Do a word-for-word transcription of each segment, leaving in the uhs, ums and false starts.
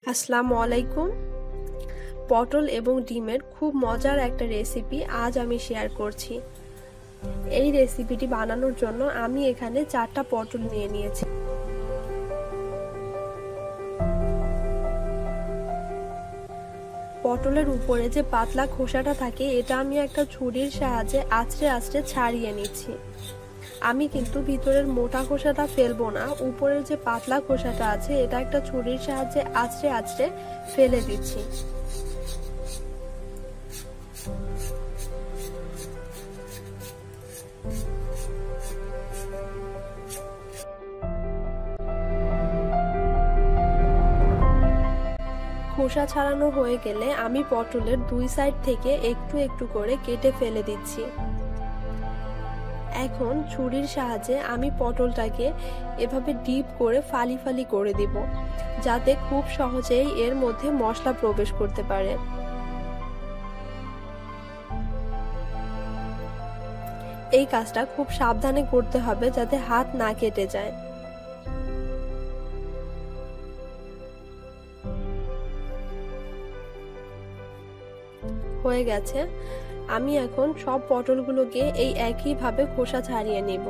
আসসালামু আলাইকুম। পটল এবং ডিমের খুব মজার একটা রেসিপি আজ আমি শেয়ার করছি। এই রেসিপিটি বানানোর জন্য আমি এখানে চারটা পটল নিয়ে নিয়েছি। পটলের উপরে যে পাতলা খোসাটা থাকে এটা আমি একটা ছুরির সাহায্যে আঁচড়ে আঁচড়ে ছাড়িয়ে নিচ্ছি। আমি কিন্তু ভিতরের মোটা খোসাটা ফেলবো না, উপরের যে পাতলা খোসাটা আছে এটা একটা ছুরির সাহায্যে আঁচড়ে আঁচড়ে ফেলে দিচ্ছি। খোসা ছাড়ানো হয়ে গেলে আমি পটলের দুই সাইড থেকে একটু একটু করে কেটে ফেলে দিচ্ছি। এখন ছুরির সাহায্যে আমি পটলটাকে এভাবে ডিপ করে ফালি ফালি করে দিব, যাতে খুব সহজেই এর মধ্যে মশলা প্রবেশ করতে পারে। এই কাজটা খুব সাবধানে করতে হবে যাতে হাত না কেটে যায়। হয়ে গেছে। আমি এখন সব পটলগুলোকে এই একই ভাবে খোসা ছাড়িয়ে নিব।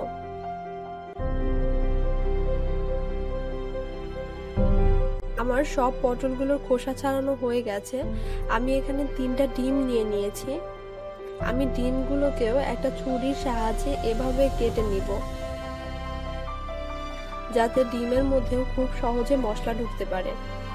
আমার সব পটলগুলোর খোসা ছাড়ানো হয়ে গেছে। আমি এখানে তিনটা ডিম নিয়ে নিয়েছি। আমি ডিমগুলোকেও একটা ছুরির সাহায্যে এভাবে কেটে নিব, যাতে ডিমের মধ্যেও খুব সহজে মশলা ঢুকতে পারে।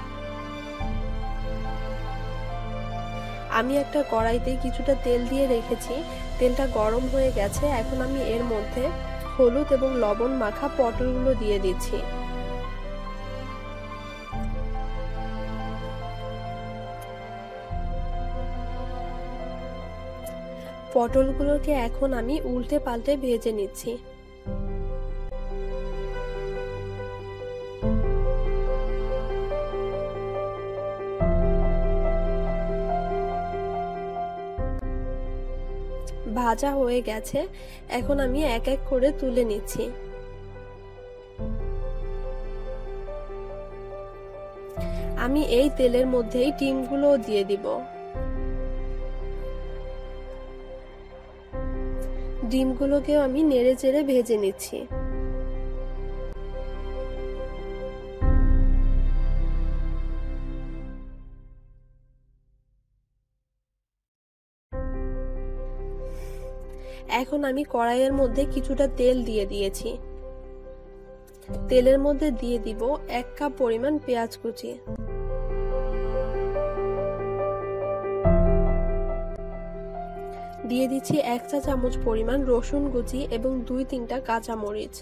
আমি একটা কড়াইতে কিছুটা তেল দিয়ে রেখেছি, তেলটা গরম হয়ে গেছে। এখন আমি এর মধ্যে হলুদ এবং লবণ মাখা পটলগুলো দিয়ে দিচ্ছি। পটলগুলোকে এখন আমি উল্টে পাল্টে ভেজে নিচ্ছি। ভাজা হয়ে গেছে। এখন আমি এক এক করে তুলে নিচ্ছি। আমি এই তেলের মধ্যেই ডিমগুলো দিয়ে দিব। ডিমগুলোকেও আমি নেড়ে চেড়ে ভেজে নিচ্ছি। এখন আমি কড়াইয়ের মধ্যে কিছুটা তেল দিয়ে দিয়েছি। তেলের মধ্যে দিয়ে দিব এক কাপ পরিমাণ পেঁয়াজ কুচি। দিয়ে দিচ্ছি এক চা চামচ পরিমাণ রসুন কুচি এবং দুই তিনটা কাঁচা মরিচ।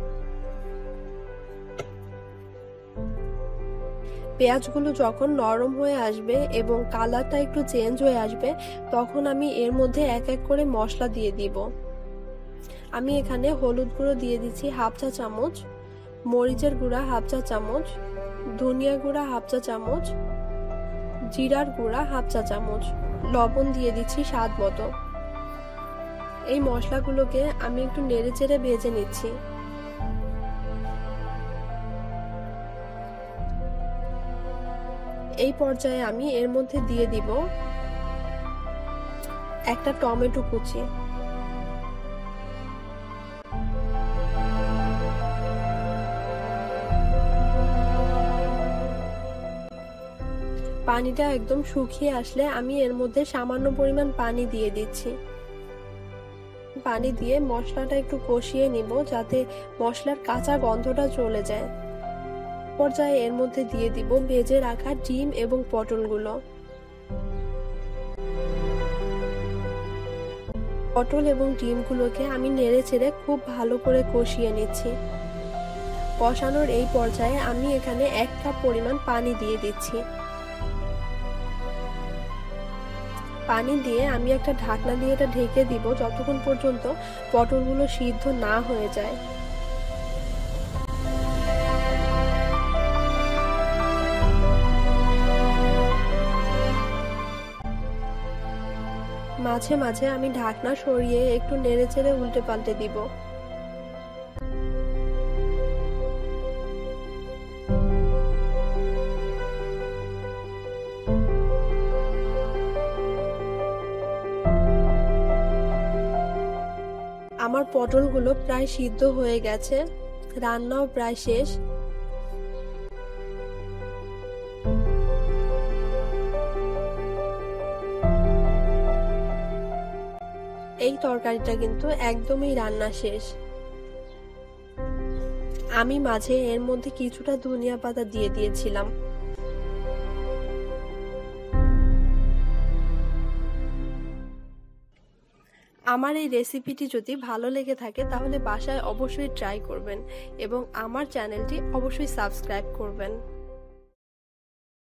পেঁয়াজগুলো যখন নরম হয়ে আসবে এবং কালারটা একটু চেঞ্জ হয়ে আসবে, তখন আমি এর মধ্যে এক এক করে মশলা দিয়ে দিব। আমি এখানে হলুদ গুঁড়ো দিয়ে দিচ্ছি হাফ চা চামচ, মরিচের গুঁড়া হাফ চা চামচ, ধনিয়া গুঁড়া হাফ চা চামচ, জিরার গুঁড়া হাফ চা চামচ, লবণ দিয়ে দিচ্ছি স্বাদ মতো। এই মশলাগুলোকে আমি একটু নেড়ে চেড়ে ভেজে নিচ্ছি। এই পর্যায়ে আমি এর মধ্যে দিয়ে দিব একটা টমেটো কুচি। পানিটা একদম শুকিয়ে আসলে আমি এর মধ্যে সামান্য পরিমাণ পানি দিয়ে দিচ্ছি। পানি দিয়ে মশলাটা একটু কষিয়ে নিব, যাতে মশলার কাঁচা গন্ধটা চলে যায়। পর্যায়ে এর মধ্যে দিয়ে দিব ভেজে রাখা ডিম এবং পটলগুলো। পটল এবং ডিমগুলোকে আমি নেড়ে চেড়ে খুব ভালো করে কষিয়ে নিচ্ছি। কষানোর এই পর্যায়ে আমি এখানে এক কাপ পরিমাণ পানি দিয়ে দিচ্ছি। পানি দিয়ে আমি একটা ঢাকনা দিয়ে এটা ঢেকে দিব যতক্ষণ পর্যন্ত পটলগুলো সিদ্ধ না হয়ে যায়। মাঝে মাঝে আমি ঢাকনা সরিয়ে একটু নেড়ে চেড়ে উল্টে পাল্টে দিব। আমার পটলগুলো প্রায় সিদ্ধ হয়ে গেছে, রান্নাও প্রায় শেষ। এই তরকারিটা কিন্তু একদমই রান্না শেষ। আমি মাঝে এর মধ্যে কিছুটা ধনিয়া পাতা দিয়ে দিয়েছিলাম। আমার এই রেসিপিটি যদি ভালো লেগে থাকে তাহলে বাসায় অবশ্যই ট্রাই করবেন এবং আমার চ্যানেলটি অবশ্যই সাবস্ক্রাইব করবেন।